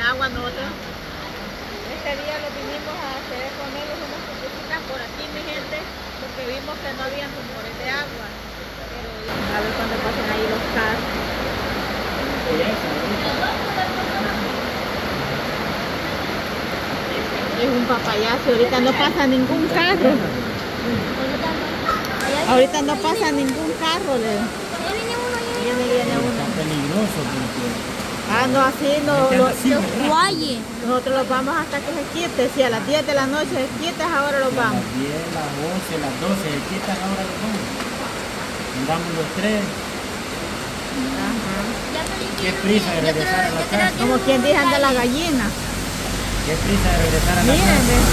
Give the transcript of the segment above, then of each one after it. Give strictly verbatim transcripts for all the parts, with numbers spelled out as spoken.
agua nosotros. Este día lo vinimos a hacer con ellos unas cositas por aquí, mi gente, porque vimos que no había rumores de agua. Pero a ver cuando pasen ahí los carros. Es un papayazo, ahorita no pasa ningún carro. Ahorita no pasa ningún carro, Leo. Viene, viene uno. Es peligroso porque... Ah, no, así no. Lo, Guaye. nosotros los vamos hasta que se quite. Si a las diez de la noche se quita, ahora los a vamos. las diez, las once, las doce, se quitan ahora los vamos. Andamos los tres. Ajá. Qué prisa de regresar a la casa. Como quien dice, anda la gallina. Qué prisa de regresar a la Miren, casa. ve.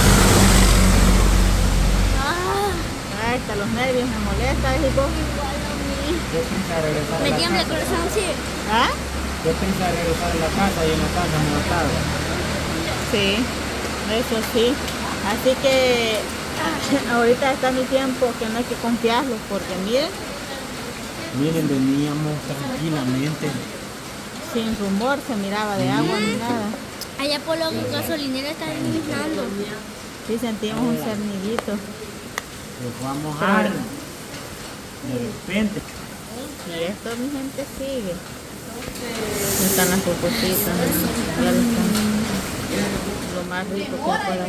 Ah, Ay, hasta los nervios me molesta, ¿eh, vos? Qué prisa de regresar a me la tiembla el casa. corazón, sí. ¿Ah? Qué prisa de regresar a la casa y en la casa montada. Sí, eso sí. Así que ahorita está mi tiempo que no hay que confiarlos, porque miren, Miren, veníamos tranquilamente. sin rumor se miraba de agua ni nada. Allá por los gasolineros están iluminando. Sí sentimos un cernidito. Nos fue a mojar. De repente. Y esto, mi gente, sigue. Ahí están las cocositas, ¿no? Ya lo están. Lo más rico que pueda.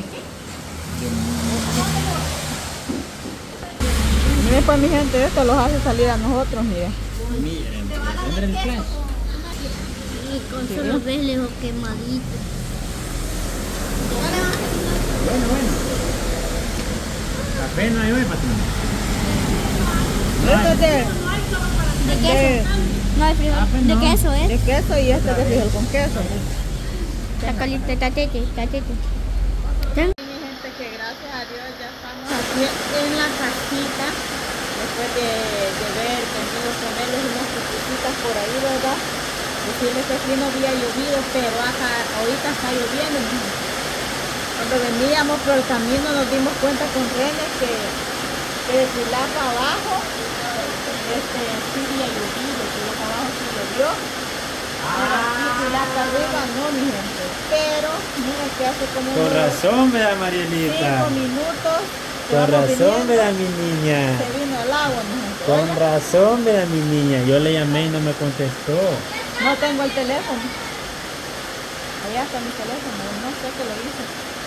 Miren pues, mi gente, esto los hace salir a nosotros, miren. Miren, miren el flash. Y con solo ves lejos quemadito. Bueno, bueno. Café no hay hoy, patrón. Esto es de, ¿De queso? No hay frijol. Ah, pues ¿De no. queso, de eh? queso y este de frijol con queso. Está caliente, tatete, tatete. Ten- Mi gente, que gracias a Dios ya estamos aquí en la casita. Después de, de ver, tenido ponerles unas cositas por ahí, ¿verdad? Decirles que aquí no había llovido, pero acá ahorita está lloviendo. Cuando veníamos por el camino nos dimos cuenta con René que, que de Pilar para abajo este, sí había llovido, que de para abajo sí llovió. Pero aquí Pilar para arriba no, mi gente. Pero miren que hace como Con unos razón, ¿verdad, Marielita? cinco minutos. que Con vamos razón, viniendo, ¿verdad, mi niña? se vino el agua, mi gente. Con Oiga, razón, ¿verdad, mi niña? Yo le llamé y no me contestó. no tengo el teléfono. Allá está mi teléfono, no sé qué lo hice.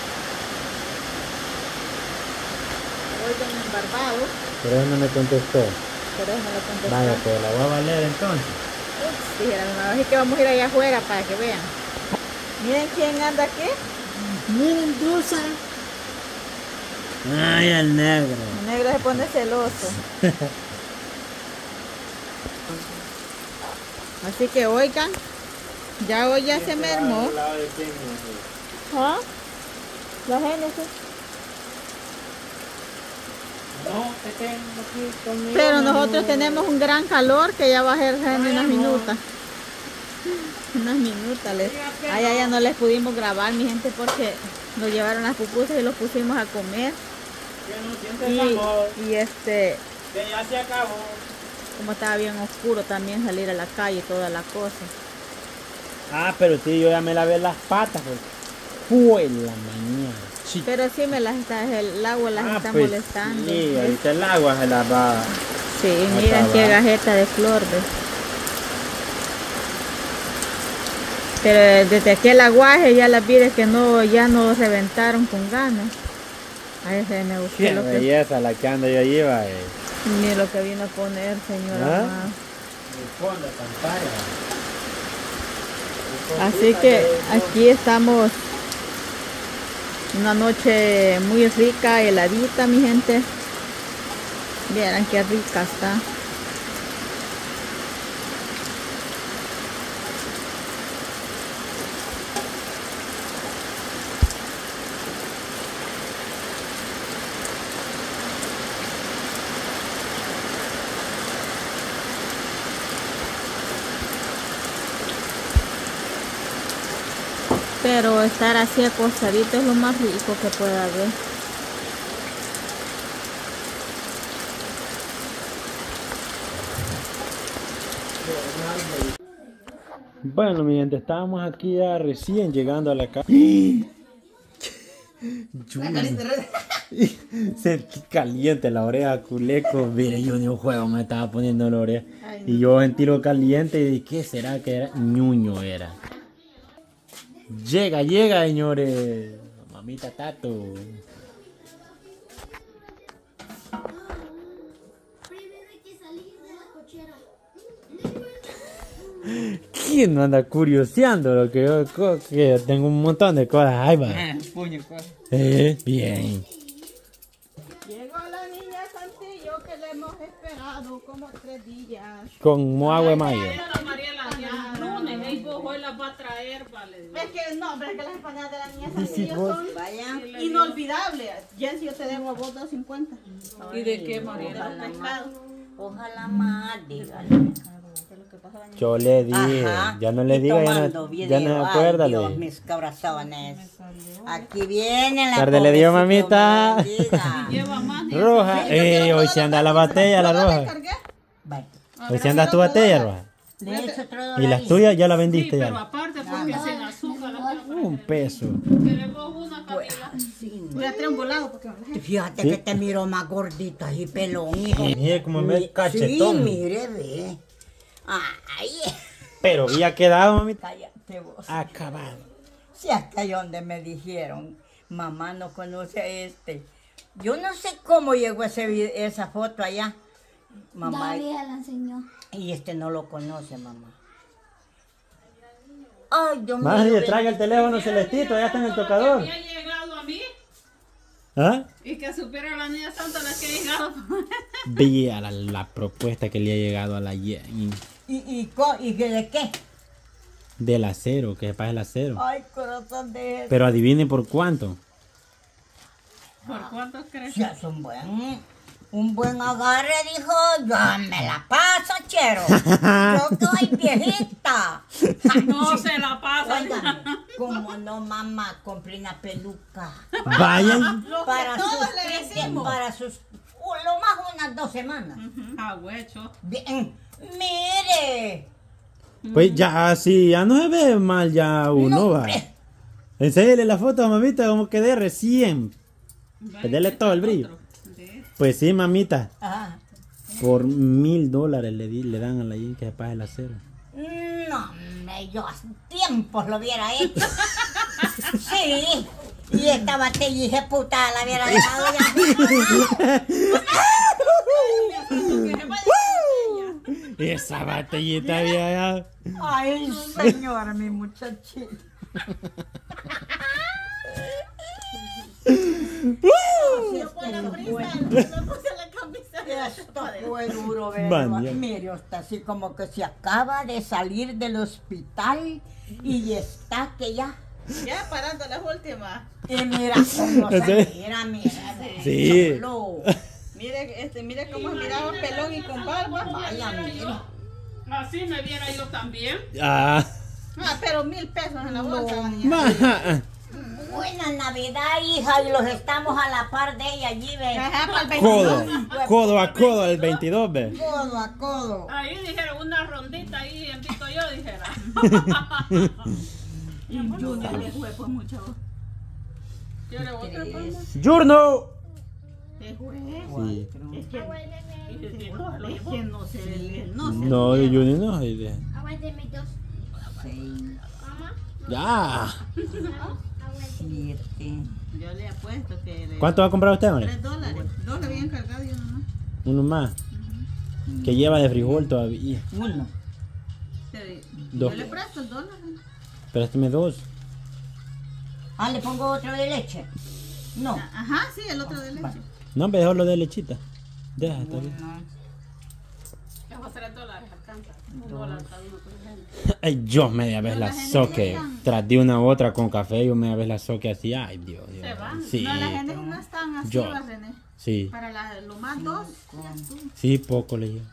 Voy con el barbado, Pero él no me contestó. pero él no lo contestó. Vaya, pues la voy a valer entonces. Ups, dijera mi mamá, así que vamos a ir allá afuera para que vean. Miren quién anda aquí. Miren, Dulce. Ay, el negro. El negro se pone celoso. Así que oigan, ya hoy ya se mermó. ¿Ah? La Génesis. No, te tengo aquí conmigo. Pero nosotros tenemos un gran calor que ya va a ser en unas minutas. Unas minutas. Les... Ay, ay, ya no les pudimos grabar, mi gente, porque nos llevaron las pupusas y los pusimos a comer. Y, y este, Que ya se acabó. como estaba bien oscuro también salir a la calle y toda la cosa. Ah, pero sí, yo ya me lavé las patas. Pues. Fue la mañana. Sí. Pero sí me las está, el agua las Ah, está pues, molestando. Sí, ahorita el agua se las va. Sí, a miren qué acabar. gajeta de flor, ¿ves? Pero desde aquel aguaje ya las vi que no, ya no reventaron con ganas. A ese me gustó Qué lo que, belleza la que ando yo lleva. Eh. ni lo que vino a poner, señora. ¿Ah? amada. El fondo de pantalla. Así que aquí estamos una noche muy rica, heladita, mi gente. Vieran qué rica está. Pero estar así acostadito es lo más rico que pueda haber. Bueno, mi gente, estábamos aquí ya recién llegando a la casa. Se caliente la oreja, culeco. Mire, yo ni un juego me estaba poniendo la oreja. Ay, no. Y yo sentí lo caliente y dije, ¿qué será que era? Ñuño era. Llega, llega, señores. Mamita Tato. ¿Quién no anda curioseando lo que yo, que yo tengo un montón de cosas? Ahí va. Puño, cosas. Eh, bien. Llegó la niña Santillo que le hemos esperado como tres días. Con moagua de mayo. Lunes, hoy las va a traer, vale. Es que no, pero es que las empanadas de la niña Santillo son vaya, inolvidables. Jensi, yo te debo a vos dos cincuenta. ¿Y de qué manera? Ojalá más, dígale. Yo le dije, ajá, ya no le diga, ya no, ya no acuérdale. Dios, mis corazones. Aquí viene la tarde le dio mamita. Roja. Eh, hoy se anda la botella, la roja. Hoy se anda tu botella, roja. Y las tuyas ya las vendiste ya. Pero aparte, porque sin azúcar. Un peso. Queremos una cabeza. Voy a traer un volado porque fíjate que te miro más gordita y pelón, hijo. Mire como me cachetón. Sí, mire, ve. Ay. Pero había quedado, mamita. Cállate vos. Acabado. Si hasta ahí donde me dijeron, mamá no conoce a este. Yo no sé cómo llegó ese, esa foto allá. Mamá. David la enseñó. Y este no lo conoce, mamá. Ay, Dios mío. Madre, traiga el teléfono Celestito, ya está en el tocador. ¿Había llegado a mí? ¿Ah? Y que supiera la niña santa la que ha llegado. Veía la, la propuesta que le ha llegado a la Jenny. ¿Y, y, y de qué? Del acero, que sepa el acero. Ay, corazón de... Pero adivine por cuánto. ¿Por cuánto crees? Si es un buen, un buen agarre, dijo, yo me la paso, chero. Yo soy viejita. No se la pasa. Óigame, como no, mamá, compré una peluca. Vayan. Para sus, para sus, uh, lo más unas dos semanas. Uh-huh. Ah, huecho. Bien, mire. Pues ya, sí, ya no se ve mal ya uno, no, va. Enséñale la foto a mamita como quedé recién. Dele todo el brillo. Pues sí, mamita. Ajá. Por mil dólares le, di, le dan a la Jen que se pague el acero. No, yo hace tiempos lo hubiera hecho. Sí. Y esta batella puta la hubiera dejado ya. Esa batallita había. Ay, señora, mi muchachita. Esto fue duro, ¿verdad? Mire, está así como que se acaba de salir del hospital y está que ya. Ya parando las últimas. Y mira cómo se mira, mira. Sí. Solo. Mire, este, mire cómo miraba pelón y con barba. Vaya, mire. Así me viera yo también. Ah. Ah, pero mil pesos en la bolsa. No. Buena Navidad, hija, y los estamos a la par de ella allí, ve. Codo, codo a codo el veintidós, ve. Codo a codo. Ahí dijeron una rondita ahí, invito yo, dijera. Y Junior le fue por mucho. ¿Quiere otra palma? ¡Yurno! ¿Le fue? Sí. Es que, es que no se... No, no, Junior no. Aguánteme dos. Sí. Ya. Siete. Yo le apuesto que... Le... ¿Cuánto va a comprar usted, María? Tres dólares. Dos le habían cargado y uno más. Uno más. Uh-huh. Que lleva de frijol todavía. Uno. Dos. Yo le presto el dólar. Préstame dos. Ah, ¿le pongo otro de leche? No. Ajá, sí, el otro de leche. No, mejor lo de lechita. Deja, está bien. Dejo tres dólares, alcanza. Un dólar cada uno por gente. Ay, yo media vez la soque. Tras de una u otra con café, yo media vez la soque así. Ay, Dios, Dios. Se van. Sí. No, las genes no están así, yo. las René. Sí. Para la, lo más dos. Sí, poco le llevo.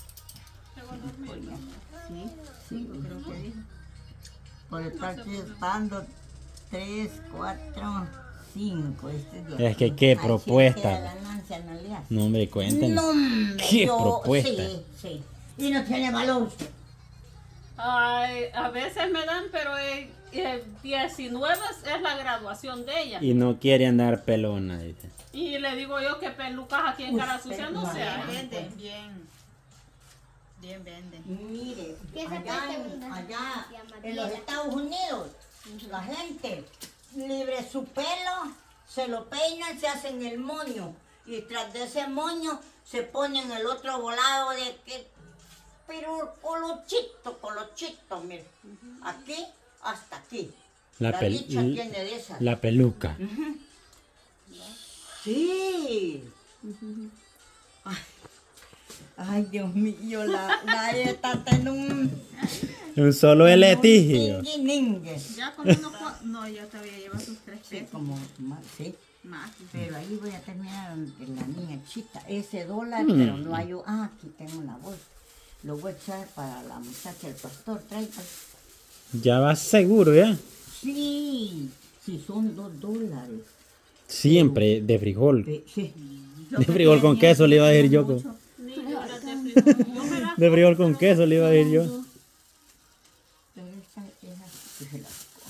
Sí, cinco creo que dijo. Por estar aquí estando tres, cuatro, cinco. Este es que qué propuesta. Ganancia, no, no, hombre, cuéntenos. No, qué yo, propuesta. Sí, sí. Y no tiene valor usted. Ay, a veces me dan, pero el, el diecinueve es la graduación de ella. Y no quiere andar pelona, dice. Y le digo yo que pelucas aquí en Cara Sucia no se hay. Venden bien. Bien venden. Mire, ¿Qué se allá, puede en, una? allá Se llama en los Diana. Estados Unidos, la gente libre su pelo, se lo peinan, se hacen el moño. Y tras de ese moño se ponen el otro volado de que, pero colochito, colochito, mire. Aquí hasta aquí. La, La pel- dicha tiene de esas. la peluca. Sí. Ay, ay, Dios mío, la, la esta está en un... Un solo el en un litigio. tinguiningue. Ya como unos cua- no, ya todavía lleva sus tres Sí, pesos. como más, sí. Más. Pero ahí voy a terminar donde la niña chita. Ese dólar, Mm. pero no hay... Ah, aquí tengo una bolsa. Lo voy a echar para la muchacha, el pastor. Trae. Ya va seguro, ya. Sí, sí, son dos dólares. Siempre de frijol. De- sí. De frijol con queso le iba a decir yo. con- Ni libras de frijol. Yo me las De frijol con queso le iba a decir yo. Pero esa, esa sí se la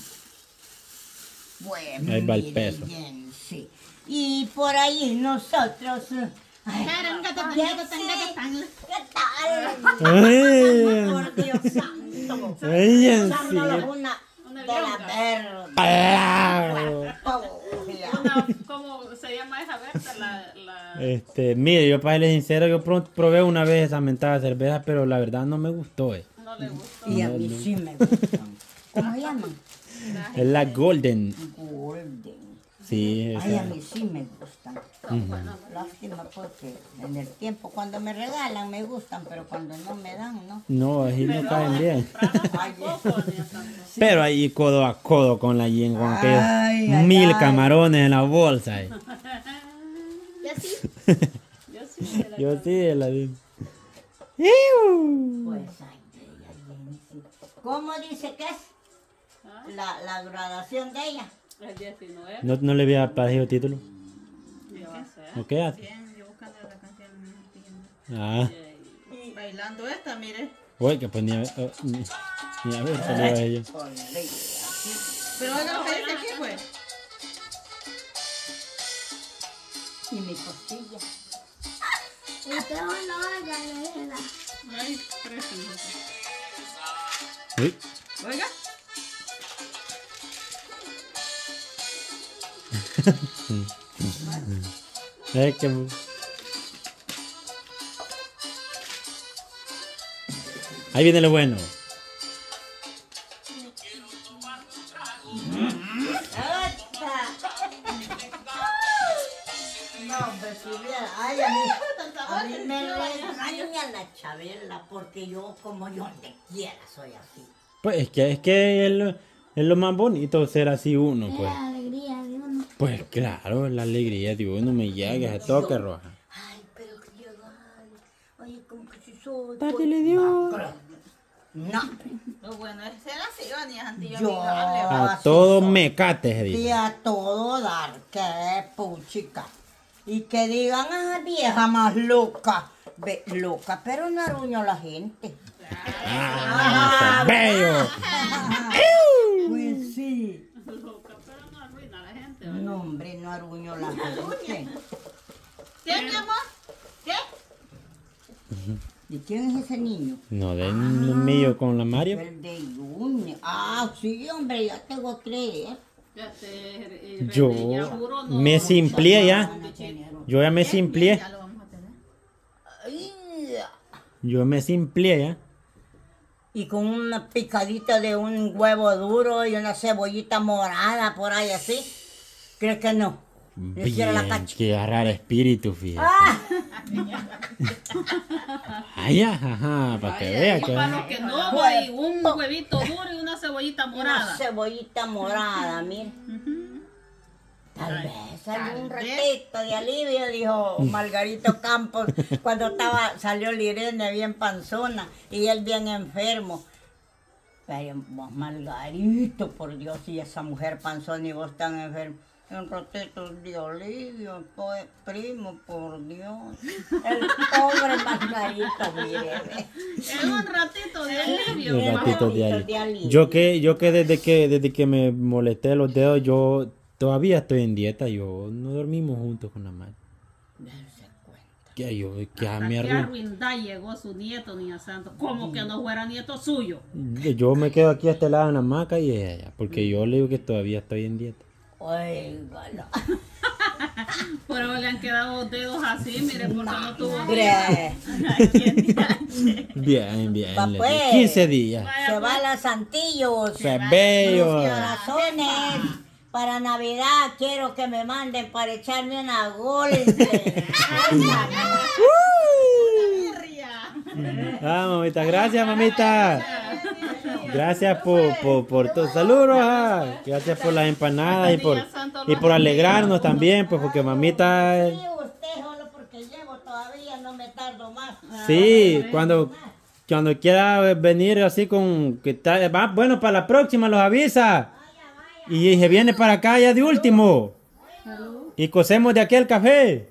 como. Bueno, Ahí va el mire peso. bien, sí. Y por ahí nosotros... eh, ay, Tarangatatan, ya tarangatatan. sé. ¿Qué tal? Ay, Por Dios santo. ay, en Usándonos sí. una Una de la lionga. verde. Palao. Una, ¿cómo se llama esa Berta? La, la... Este, mire, yo para serle sincero, yo pro- probé una vez esa mentada cerveza, pero la verdad no me gustó. Eh. No le gustó. Y a mí sí me gustan. ¿Cómo se llaman? Es la Golden. Golden. Sí, Ay, a esa. mí sí me gustan. Lástima porque en el tiempo cuando me regalan me gustan, pero cuando no me dan, ¿no? No, así no caen bien. Tampoco, ni tanto. Pero ahí codo a codo con la yen, con aquellos Ay, ay, mil ay. camarones en la bolsa. eh. Yo sí. Yo sí se la Yo sí, la vi. Pues ay, ella bien, sí. ¿Cómo dice que es ¿Ah? la, la graduación de ella? El diecinueve. No, no le había parecido título. ¿Qué va a ser? ¿O qué hace? Bien, yo buscando la canción. no entiendo. Ah, Y bailando esta, mire. oye, que pues ni a ver. oh, ni, ni a ver, se le iba a decir yo. Pero oiga lo que dice aquí, pues. Y mi costilla. Usted no haga la Ay, tres minutos. Uy, Oiga. es que. Ahí viene lo bueno. No, pues si viera, ay, a mí, a mí me regaña la Chabela porque yo como yo donde quiera soy así. Pues es que es que es lo, es lo más bonito ser así uno, pues. la alegría de uno. Pues claro, la alegría de uno me llega, se toque roja. Ay, pero que llegar. Oye, como que si soy. Tati le dio. No, Lo bueno es ser así, o ni es Yo- antiamigable. A así todo soy. mecate se y dice. a todo dar, que puchica. Y que digan, ah, vieja más loca. Ve, loca, pero no arruño a la gente. ¡Ah, eso es bello! Pues sí. Loca, pero no arruina a la gente. No, hombre, no arruño a la gente. ¿Qué, mi amor? ¿Qué? ¿De quién es ese niño? No den lo mío con la Mario. El de Junior. Ah, sí, hombre, ya te voy a creer. Ya te, eh, Yo ya juro, no. me simplié ya. Van a tener otro. Yo ya me simplié. Ya lo vamos a tener. Ay, Yo me simplié ya. y con una picadita de un huevo duro y una cebollita morada por ahí así. ¿Crees que no? Yo quiero la Bien, cacha. que agarrar espíritu, fíjate. ¡Ah! Ay, ajá, para que vea Y que. para los que no, güey, un huevito duro y una cebollita Una morada. cebollita morada, mira. Tal vez algún ratito de alivio, dijo Margarito Campos, cuando estaba, salió Lirene bien panzona y él bien enfermo. Pero vos, Margarito, por Dios, y esa mujer panzona y vos tan enfermo. Un ratito de alivio, pues, primo, por Dios. El pobre Margarito, mire. Es un ratito de alivio. Un mamá. ratito de de alivio. alivio. Yo que, yo que desde que desde que me molesté los dedos, yo todavía estoy en dieta. Yo no dormimos juntos con la madre. Que yo, que a Hasta mi qué arru- ruindad llegó su nieto, niña santo. Como que no fuera nieto suyo. Yo me quedo aquí a este lado en la hamaca y ella allá, porque yo le digo que todavía estoy en dieta. Óigalo. Pero le han quedado los dedos así, mire, porque no tuvo Hombre, Bien, bien. Va, le pues. digo, quince días. se va a la Santillos. Se bello. Corazones. Para Navidad quiero que me manden para echarme una golpe. Ah, mamita, gracias, mamita. Gracias por, por, por tu saludos. ah. Gracias por las empanadas y por, y por alegrarnos también, pues porque mamita. Sí, usted solo porque llevo todavía, no me tardo más. Sí, cuando, cuando quiera venir así con que tal, va, bueno, para la próxima los avisa. Y se viene para acá ya de último. Y cosemos de aquí el café.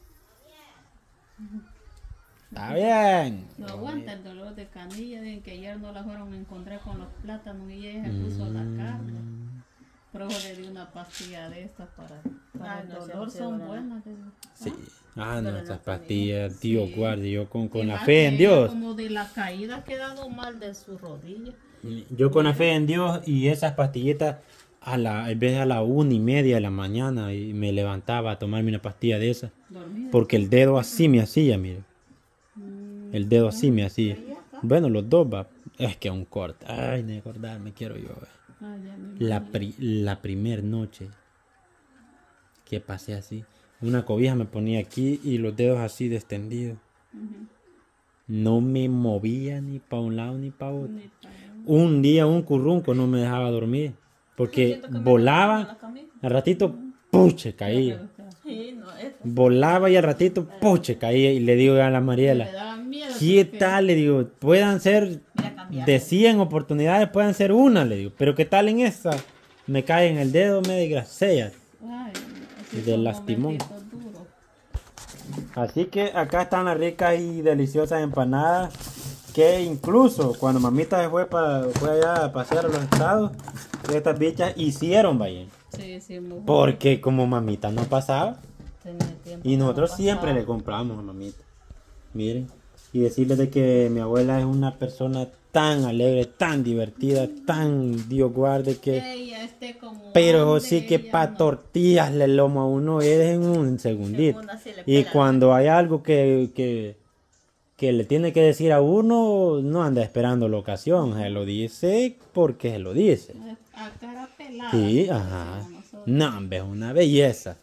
Está bien. No aguanta el dolor de canilla, dicen que ayer no la fueron a encontrar con los plátanos y ella se puso la carne. Pero le di una pastilla de estas para, para el dolor, son buenas. le digo. Sí. Ah, no, esas pastillas, Dios guarde, yo con, Y con la más fe que en ella Dios. Como de la caída ha quedado mal de su rodilla. Yo con la fe en Dios y esas pastillitas a la, en vez a la una y media de la mañana y me levantaba a tomarme una pastilla de esas. Dormida. Porque el dedo así me hacía, mire. El dedo así me hacía. Bueno, los dos va. Es que un corte. Ay, de acordarme quiero yo. eh. Ah, ya me La, pri- la primer noche que pasé así. Una cobija me ponía aquí y los dedos así extendidos. No me movía ni para un lado ni para otro. Ni para- Un día un currunco no me dejaba dormir. Porque volaba, al ratito, puche, caía. Volaba y al ratito, puche, caía. Y le digo a la Le Mariela, daba miedo. ¿qué porque- tal? Le digo, puedan ser de cien oportunidades, puedan ser una, le digo. Pero ¿qué tal en esta? Me cae en el dedo, me desgracia. Ay, así De son lastimón. momentitos duros. Así que acá están las ricas y deliciosas empanadas. Que incluso cuando mamita se fue, para, fue allá a pasear a los estados, estas bichas hicieron, vaya. Sí, sí, muy bueno. Porque como mamita no pasaba, Tenía tiempo y que no nosotros pasaba. siempre le compramos a mamita. Miren. Y decirles de que mi abuela es una persona tan alegre, tan divertida, tan Dios guarde que... Ella esté como Pero antes, sí que ella para no. tortillas le lomo a uno es en un segundito. Segunda se le Y pela. cuando hay algo que, que, que le tiene que decir a uno, no anda esperando la ocasión. Se lo dice porque se lo dice. A cara pelada. Sí, como ajá. decimos nosotros. No, hombre, es una belleza.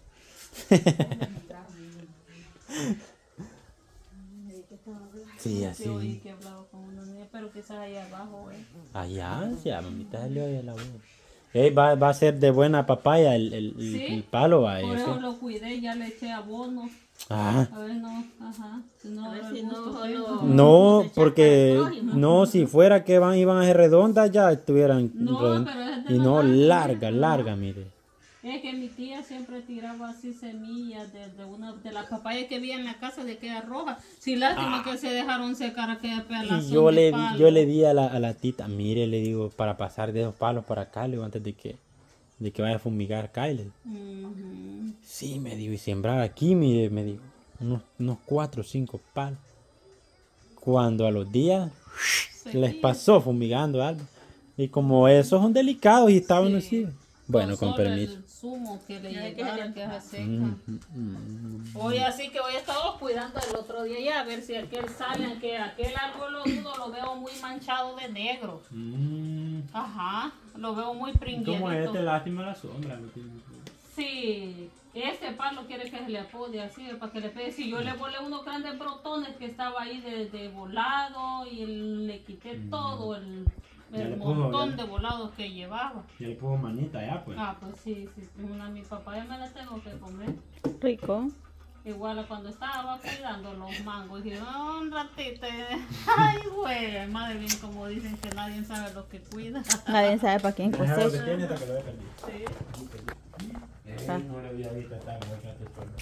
Sí, así. Sí, oí que hablaba con una niña, pero quizás ahí abajo, eh. Allá, ya, mamita salió ahí a la voz. Ey, va, va a ser de buena papaya el, el, el- Sí. el palo, va. Por ese. eso lo cuidé, ya le eché abono. Ah. A ver, no, ajá. Si no, A ver el si no, gusto solo- tengo. No, porque no, si fuera que van iban a ser redondas ya estuvieran No, redondas. pero es de Y no, verdad, larga, es de larga, mire. Es que mi tía siempre tiraba así semillas de, de una de la papaya que había en la casa de aquella roja. Sí, lástima que se dejaron secar aquella pelazón Ah. Y yo de le, palo. yo le di a la, a la tita, mire, le digo, para pasar de esos palos para acá, le digo, antes de que, de que vaya a fumigar acá. Y le digo, Ujú. sí, me digo, y sembrar aquí, mire, me digo, unos, unos cuatro o cinco palos. Cuando a los días les pasó fumigando algo. Y como esos son delicados y estaban así. Bueno, con solo permiso. El zumo que le Ya que llegara, se que se seca. Mm, mm, Hoy así que hoy he estado cuidando el otro día ya a ver si aquel sale, que aquel árbol lo dudo, lo veo muy manchado de negro. mm. Ajá, lo veo muy Como pringuerito. este, lástima la sombra. no tiene- Sí, este palo quiere que se le apode así, para que le pegue. Si yo le volé unos grandes brotones que estaba ahí de, de volado y le quité todo el, Ya el le puso, montón ya. de volados que llevaba. Ya le pongo manita ya, pues. Ah, pues sí, sí, una mi papá ya me la tengo que comer. Rico. Igual a cuando estaba cuidando los mangos, dije, "Ah, un ratito. Ay, güey, madre mía, como dicen que nadie sabe lo que cuida. Nadie sabe para quién Deja lo que cosecha. tiene hasta que lo deje el día. Sí. Eh, Yo no le había visto esta bolsa de polvo.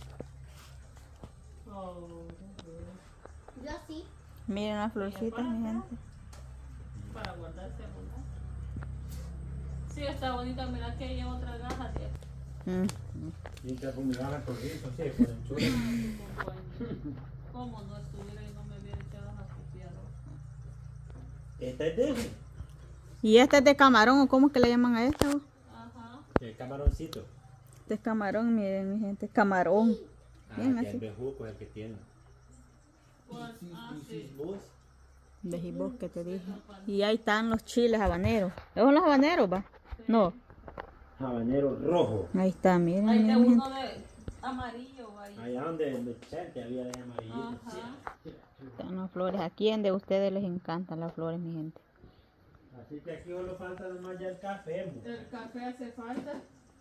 Oh, Yo sí. Miren las florcitas, mi gente. para guardarse abundante. Sí, está bonita. Mira que hay otra gaja de Mm. Y te fumigaban con eso, sí, con el chulo. ¿Cómo no estuviera y no me hubiera echado a copiar? Esta es de ese. ¿Y este es de camarón o cómo es que le llaman a esta? vos? Ajá. El camaroncito. Este es camarón, miren, mi gente. Camarón. Ah, Bien, que así. el bejuco es el que tiene. Pues, ah, sí. ¿Vos? Vejibos que te dije. Y ahí están los chiles habaneros. ¿Esos son los habaneros, va? No. Habanero rojo. Ahí está, miren, Hay de miren, mi gente. uno de amarillo ahí. Allá donde donde Chente había de amarillo. Ajá. Están las flores. Aquí en de ustedes les encantan las flores, mi gente. Así que aquí solo falta nomás ya el café. mo. El café hace falta.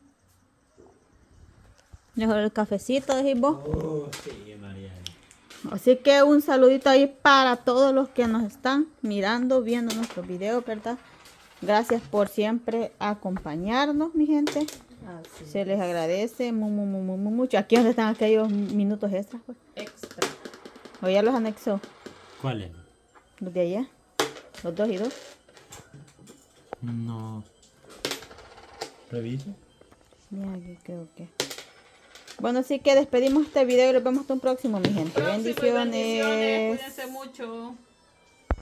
Mejor el cafecito, dijimos. Oh, sí, María. Así que un saludito ahí para todos los que nos están mirando, viendo nuestros videos, ¿verdad? Gracias por siempre acompañarnos, mi gente. Se les agradece mu, mu, mu, mu, mu, mucho. Aquí es donde están aquellos minutos extras, pues. Extra. O ya los anexó. ¿Cuál es? Los de allá. Los dos y dos. No. ¿Revisa? Mira, aquí creo que. Bueno, así que despedimos este video y nos vemos hasta un próximo, mi gente. Próximo y Bendiciones. bendiciones. Cuídense mucho.